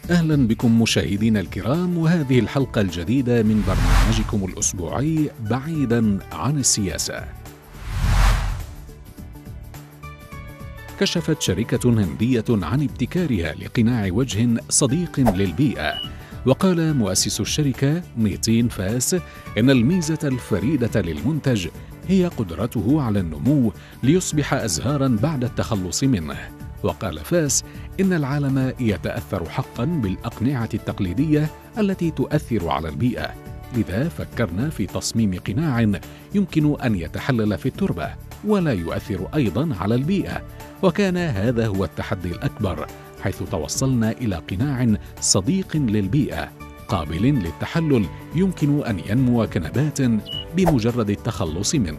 أهلا بكم مشاهدينا الكرام، وهذه الحلقة الجديدة من برنامجكم الأسبوعي بعيدا عن السياسة. كشفت شركة هندية عن ابتكارها لقناع وجه صديق للبيئة، وقال مؤسس الشركة نيتين فاس إن الميزة الفريدة للمنتج هي قدرته على النمو ليصبح أزهارا بعد التخلص منه. وقال فاس إن العالم يتأثر حقا بالأقنعة التقليدية التي تؤثر على البيئة، لذا فكرنا في تصميم قناع يمكن أن يتحلل في التربة ولا يؤثر أيضا على البيئة، وكان هذا هو التحدي الأكبر، حيث توصلنا إلى قناع صديق للبيئة قابل للتحلل يمكن أن ينمو كنبات بمجرد التخلص منه.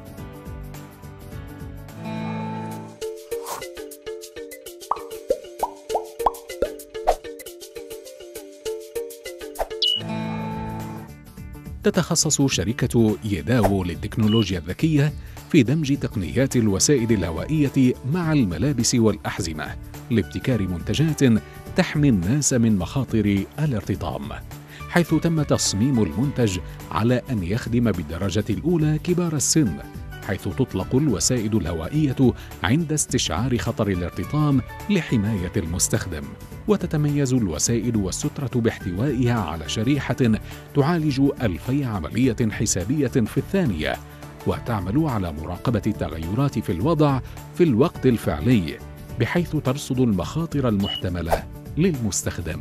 تتخصص شركة يداو للتكنولوجيا الذكية في دمج تقنيات الوسائد الهوائية مع الملابس والأحزمة لابتكار منتجات تحمي الناس من مخاطر الارتطام، حيث تم تصميم المنتج على أن يخدم بالدرجة الأولى كبار السن، حيث تطلق الوسائد الهوائية عند استشعار خطر الارتطام لحماية المستخدم. وتتميز الوسائد والسترة باحتوائها على شريحة تعالج 2000 عملية حسابية في الثانية، وتعمل على مراقبة التغيرات في الوضع في الوقت الفعلي، بحيث ترصد المخاطر المحتملة للمستخدم.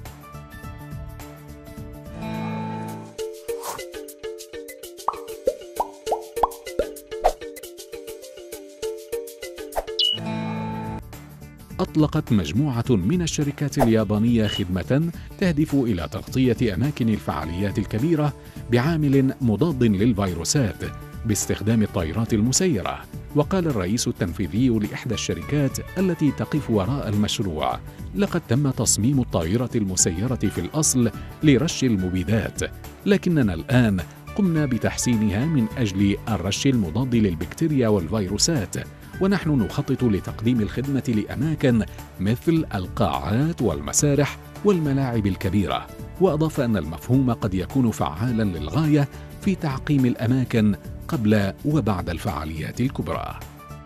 أطلقت مجموعة من الشركات اليابانية خدمة تهدف إلى تغطية أماكن الفعاليات الكبيرة بعامل مضاد للفيروسات باستخدام الطائرات المسيرة. وقال الرئيس التنفيذي لإحدى الشركات التي تقف وراء المشروع: لقد تم تصميم الطائرة المسيرة في الأصل لرش المبيدات، لكننا الآن قمنا بتحسينها من أجل الرش المضاد للبكتيريا والفيروسات، ونحن نخطط لتقديم الخدمة لأماكن مثل القاعات والمسارح والملاعب الكبيرة. وأضاف أن المفهوم قد يكون فعالا للغاية في تعقيم الأماكن قبل وبعد الفعاليات الكبرى.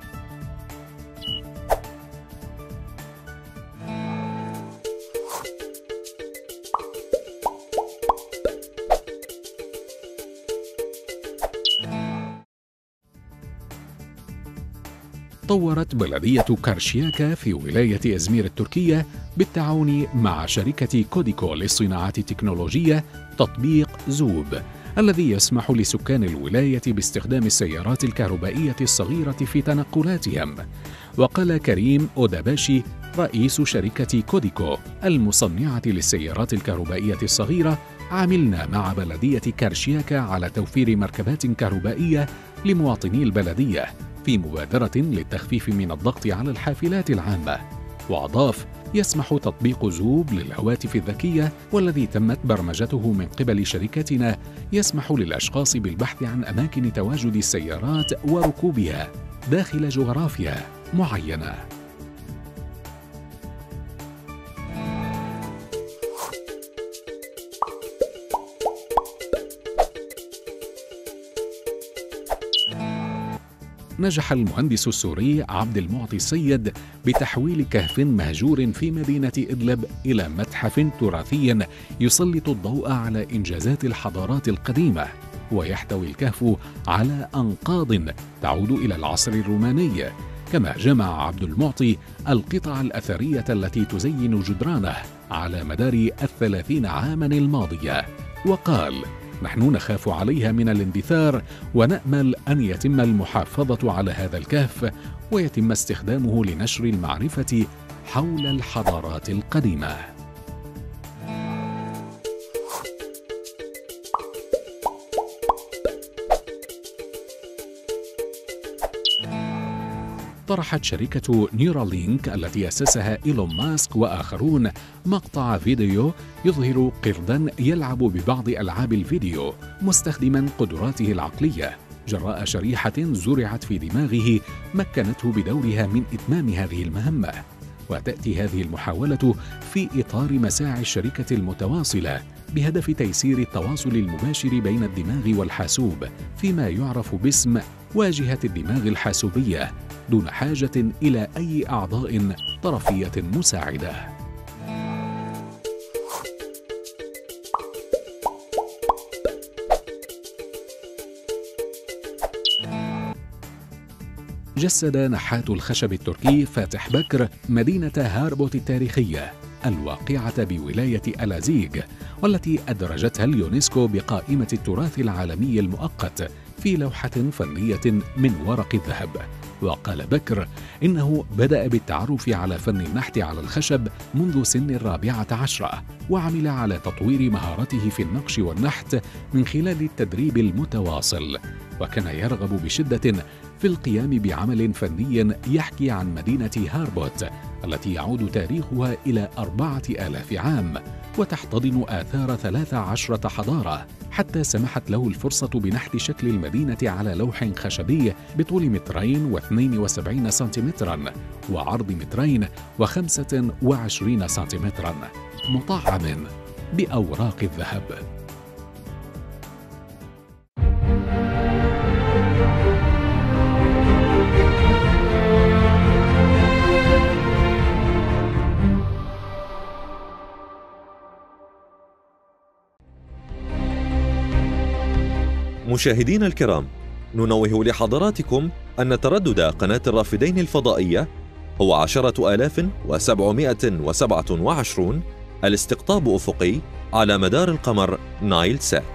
طورت بلدية كارشياكا في ولاية إزمير التركية بالتعاون مع شركة كوديكو للصناعات التكنولوجية تطبيق زوب، الذي يسمح لسكان الولاية باستخدام السيارات الكهربائية الصغيرة في تنقلاتهم. وقال كريم أوداباشي رئيس شركة كوديكو المصنعة للسيارات الكهربائية الصغيرة: عملنا مع بلدية كارشياكا على توفير مركبات كهربائية لمواطني البلدية في مبادرة للتخفيف من الضغط على الحافلات العامة. وأضاف: يسمح تطبيق زوب للهواتف الذكية والذي تمت برمجته من قبل شركتنا يسمح للأشخاص بالبحث عن أماكن تواجد السيارات وركوبها داخل جغرافيا معينة. نجح المهندس السوري عبد المعطي السيد بتحويل كهف مهجور في مدينة إدلب إلى متحف تراثي يسلط الضوء على إنجازات الحضارات القديمة. ويحتوي الكهف على أنقاض تعود إلى العصر الروماني، كما جمع عبد المعطي القطع الأثرية التي تزين جدرانه على مدار 30 عاما الماضية. وقال: نحن نخاف عليها من الاندثار، ونأمل أن يتم المحافظة على هذا الكهف ويتم استخدامه لنشر المعرفة حول الحضارات القديمة. طرحت شركة نيورالينك التي أسسها إيلون ماسك وآخرون مقطع فيديو يظهر قردا يلعب ببعض ألعاب الفيديو مستخدما قدراته العقلية جراء شريحة زرعت في دماغه مكنته بدورها من إتمام هذه المهمة. وتأتي هذه المحاولة في إطار مساعي الشركة المتواصلة بهدف تيسير التواصل المباشر بين الدماغ والحاسوب فيما يعرف باسم واجهة الدماغ الحاسوبية دون حاجة إلى أي أعضاء طرفية مساعدة. جسد نحات الخشب التركي فاتح بكر مدينة هاربوت التاريخية الواقعة بولاية ألازيغ، والتي أدرجتها اليونسكو بقائمة التراث العالمي المؤقت في لوحة فنية من ورق الذهب. وقال بكر إنه بدأ بالتعرف على فن النحت على الخشب منذ سن 14، وعمل على تطوير مهارته في النقش والنحت من خلال التدريب المتواصل، وكان يرغب بشدة في القيام بعمل فني يحكي عن مدينة هاربوت التي يعود تاريخها إلى 4000 عام وتحتضن آثار 13 حضارة، حتى سمحت له الفرصة بنحت شكل المدينة على لوح خشبي بطول 2.72 سنتيمترا وعرض 2.25 سنتيمترا مطعم بأوراق الذهب. مشاهدينا الكرام، ننوه لحضراتكم أن تردد قناة الرافدين الفضائية هو 10727 الاستقطاب أفقي على مدار القمر نايل سات.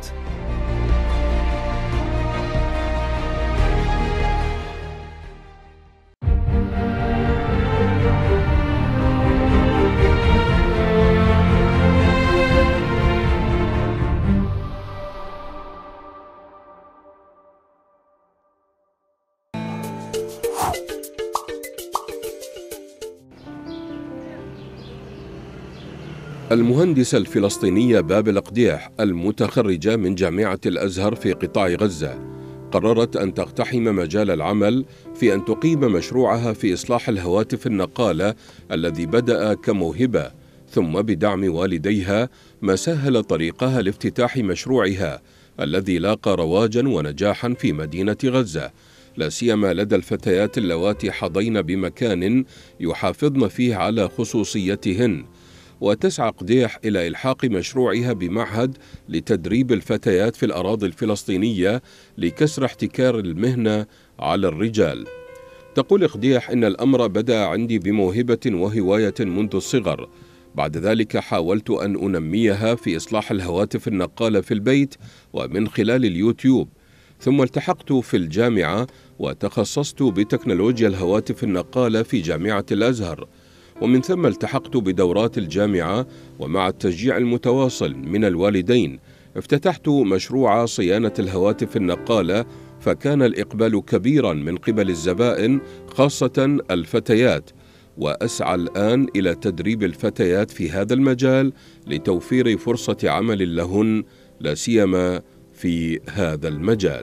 المهندسة الفلسطينية بابل قديح المتخرجة من جامعة الأزهر في قطاع غزة قررت أن تقتحم مجال العمل في أن تقيم مشروعها في إصلاح الهواتف النقالة الذي بدأ كموهبة، ثم بدعم والديها ما سهل طريقها لافتتاح مشروعها الذي لاقى رواجا ونجاحا في مدينة غزة، لا سيما لدى الفتيات اللواتي حظين بمكان يحافظن فيه على خصوصيتهن. وتسعى قديح إلى إلحاق مشروعها بمعهد لتدريب الفتيات في الأراضي الفلسطينية لكسر احتكار المهنة على الرجال. تقول قديح إن الأمر بدأ عندي بموهبة وهواية منذ الصغر، بعد ذلك حاولت أن أنميها في إصلاح الهواتف النقالة في البيت ومن خلال اليوتيوب، ثم التحقت في الجامعة وتخصصت بتكنولوجيا الهواتف النقالة في جامعة الأزهر، ومن ثم التحقت بدورات الجامعة، ومع التشجيع المتواصل من الوالدين افتتحت مشروع صيانة الهواتف النقالة، فكان الإقبال كبيرا من قبل الزبائن خاصة الفتيات، وأسعى الآن إلى تدريب الفتيات في هذا المجال لتوفير فرصة عمل لهن لا سيما في هذا المجال.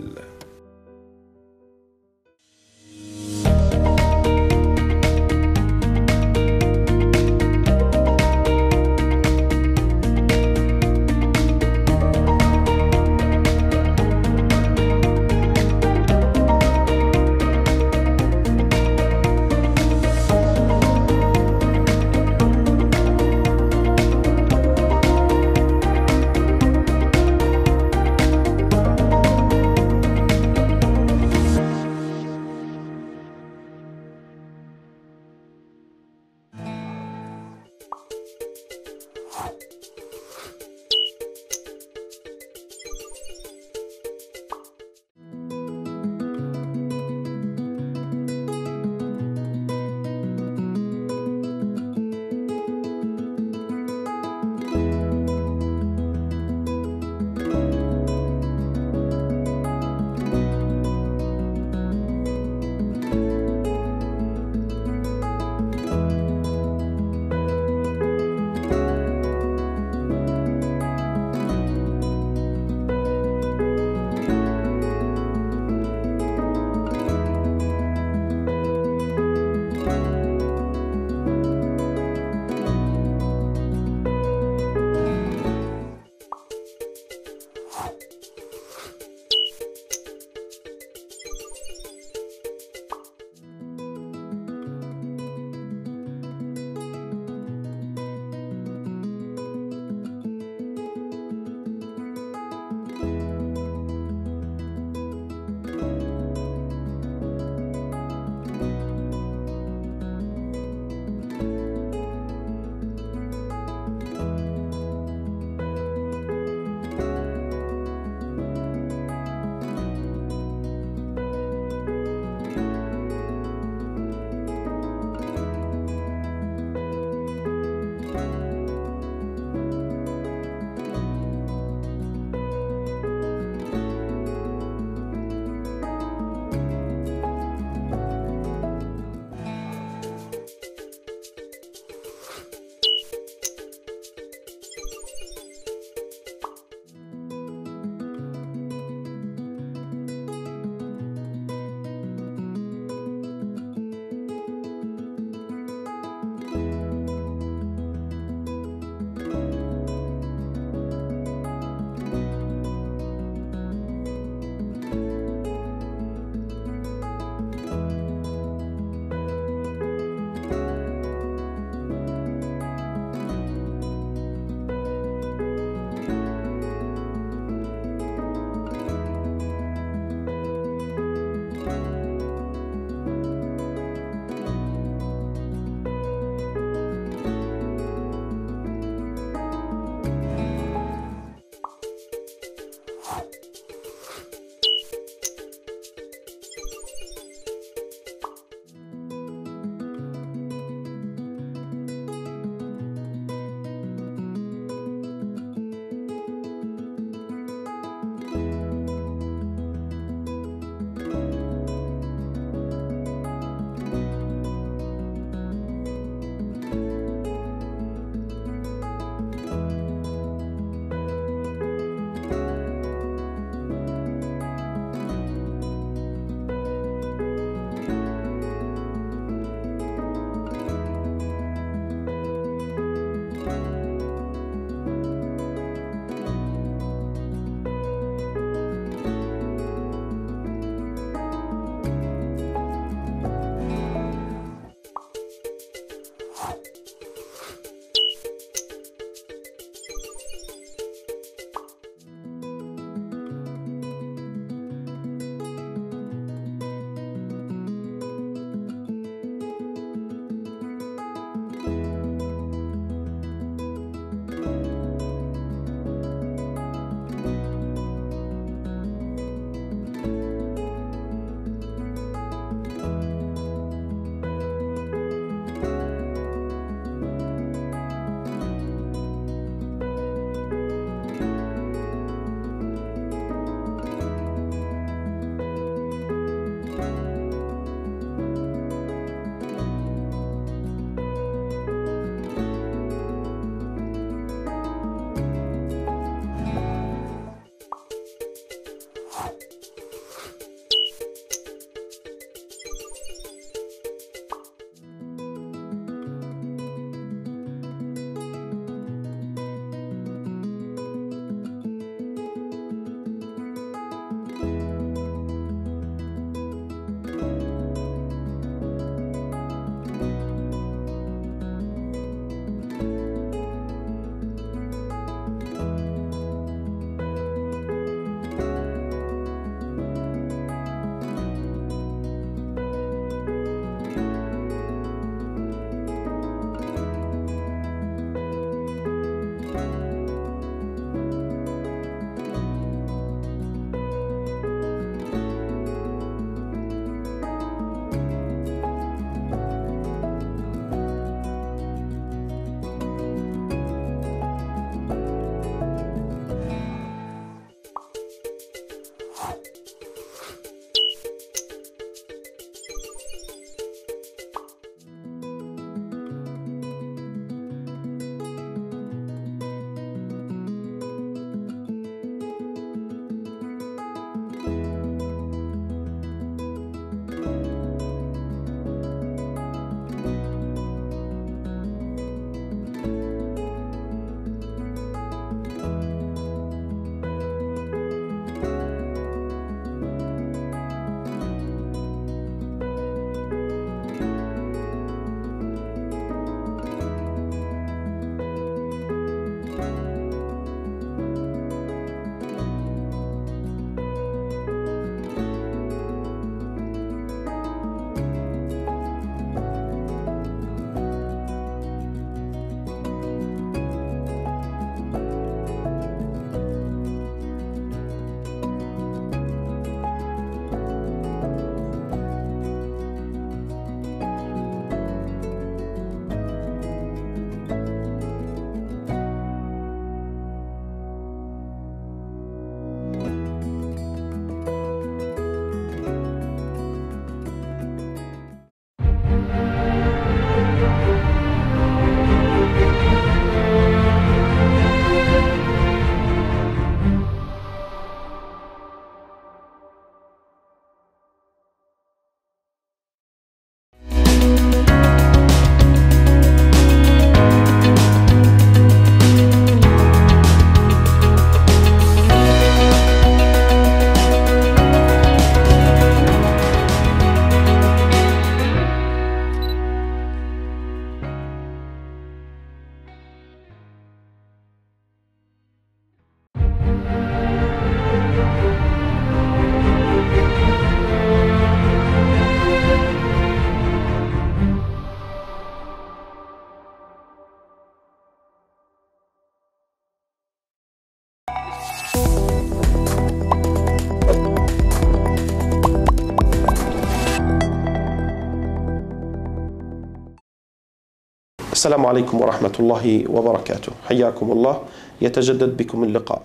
السلام عليكم ورحمة الله وبركاته. حياكم الله، يتجدد بكم اللقاء.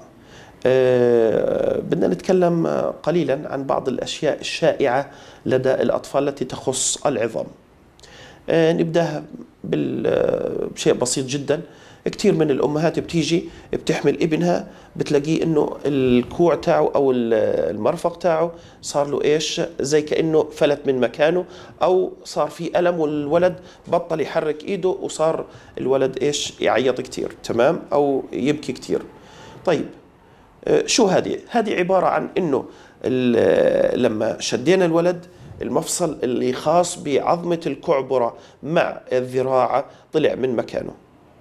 بدنا نتكلم قليلا عن بعض الأشياء الشائعة لدى الأطفال التي تخص العظام. نبدأ بشيء بسيط جدا. كثير من الأمهات بتيجي بتحمل ابنها بتلاقيه إنه الكوع تاعه أو المرفق تاعه صار له إيش، زي كأنه فلت من مكانه أو صار في ألم، والولد بطل يحرك إيده وصار الولد إيش يعيط كثير، تمام، أو يبكي كثير. طيب شو هذه؟ هذه عبارة عن إنه لما شدينا الولد المفصل اللي خاص بعظمة الكعبرة مع الذراع طلع من مكانه.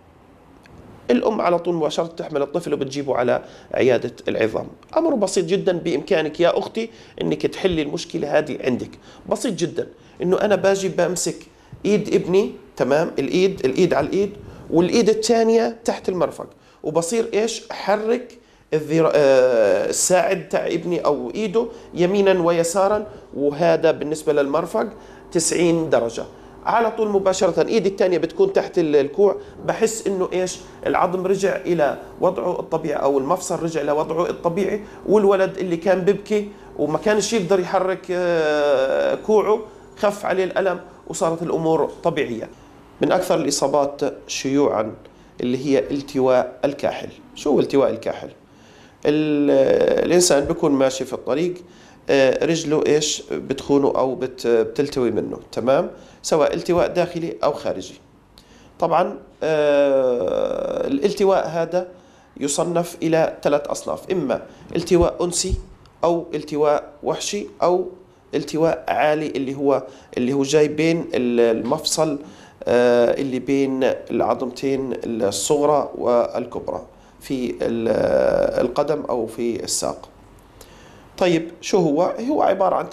الأم على طول مباشرة تحمل الطفل وبتجيبه على عيادة العظام. أمر بسيط جدا، بإمكانك يا أختي أنك تحلي المشكلة هذه عندك. بسيط جدا، أنه أنا باجي بمسك إيد ابني، تمام، الإيد على الإيد، والإيد الثانية تحت المرفق، وبصير إيش أحرك الساعد تاع ابني أو إيده يمينا ويسارا، وهذا بالنسبة للمرفق 90 درجة. على طول مباشرة ايدي الثانية بتكون تحت الكوع، بحس انه ايش العظم رجع الى وضعه الطبيعي او المفصل رجع الى وضعه الطبيعي، والولد اللي كان ببكي وما كانش يقدر يحرك كوعه خف عليه الألم وصارت الامور طبيعية. من اكثر الاصابات شيوعا اللي هي التواء الكاحل. شو هو التواء الكاحل؟ الانسان بيكون ماشي في الطريق، رجله ايش بتخونه او بتلتوي منه، تمام، سواء التواء داخلي او خارجي. طبعا الالتواء هذا يصنف الى 3 اصناف: اما التواء انسي، او التواء وحشي، او التواء عالي اللي هو جاي بين المفصل اللي بين العظمتين الصغرى والكبرى في القدم او في الساق. طيب شو هو عبارة عن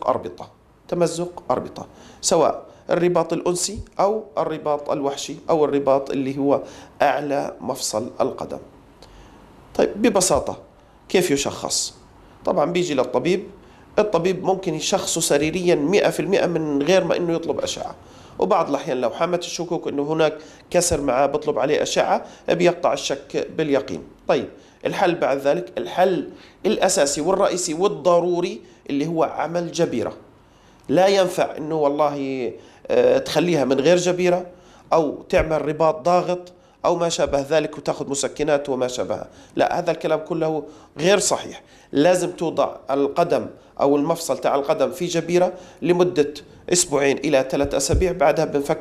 تمزق أربطة، سواء الرباط الأنسي أو الرباط الوحشي أو الرباط اللي هو أعلى مفصل القدم. طيب ببساطة كيف يشخص؟ طبعا بيجي للطبيب، الطبيب ممكن يشخصه سريريا 100% من غير ما إنه يطلب أشعة، وبعض الأحيان لو حمت الشكوك إنه هناك كسر معاه بطلب عليه أشعة بيقطع الشك باليقين. طيب الحل بعد ذلك، الحل الأساسي والرئيسي والضروري اللي هو عمل جبيرة. لا ينفع إنه والله تخليها من غير جبيرة أو تعمل رباط ضاغط أو ما شابه ذلك وتأخذ مسكنات وما شابهها. لا، هذا الكلام كله غير صحيح. لازم توضع القدم أو المفصل تاع القدم في جبيرة لمدة 2 إلى 3 أسابيع، بعدها بنفك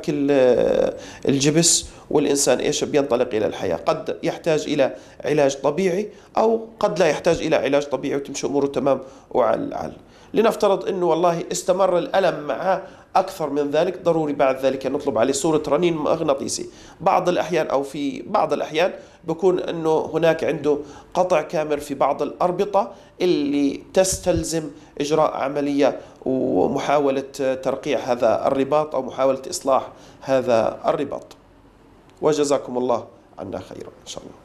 الجبس والإنسان إيش بينطلق إلى الحياة. قد يحتاج إلى علاج طبيعي أو قد لا يحتاج إلى علاج طبيعي وتمشي أموره تمام وعل. لنفترض أنه والله استمر الألم معه أكثر من ذلك، ضروري بعد ذلك نطلب عليه صورة رنين مغناطيسي. بعض الأحيان أو في بعض الأحيان بيكون أنه هناك عنده قطع كامل في بعض الأربطة اللي تستلزم إجراء عملية ومحاولة ترقيع هذا الرباط أو محاولة إصلاح هذا الرباط. وجزاكم الله عنا خيرا إن شاء الله.